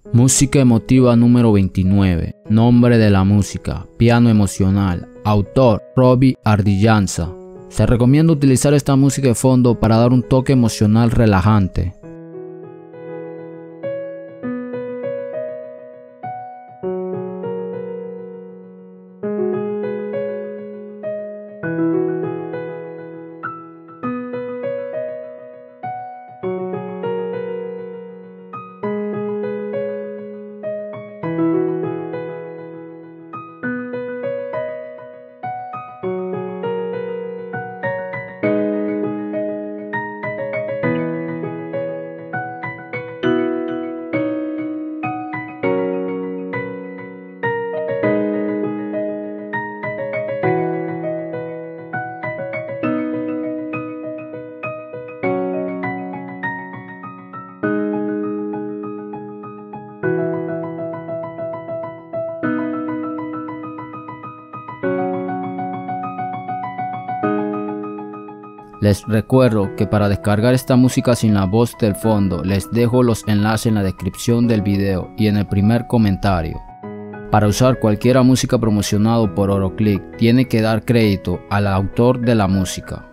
Música emotiva número 29. Nombre de la música: Piano emocional. Autor: Robbie Ardillanza. Se recomienda utilizar esta música de fondo para dar un toque emocional relajante. Les recuerdo que para descargar esta música sin la voz del fondo, les dejo los enlaces en la descripción del video y en el primer comentario. Para usar cualquier música promocionada por Oroclick, tiene que dar crédito al autor de la música.